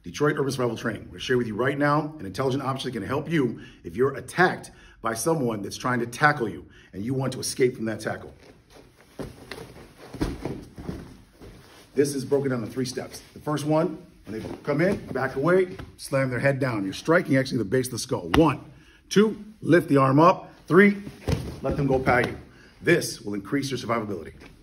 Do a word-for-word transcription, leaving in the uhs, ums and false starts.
Detroit Urban Survival Training. I'm going to share with you right now an intelligent option that can help you if you're attacked by someone that's trying to tackle you and you want to escape from that tackle. This is broken down in three steps. The first one, when they come in, back away, slam their head down. You're striking actually the base of the skull. One, two, lift the arm up. Three, let them go past you. This will increase your survivability.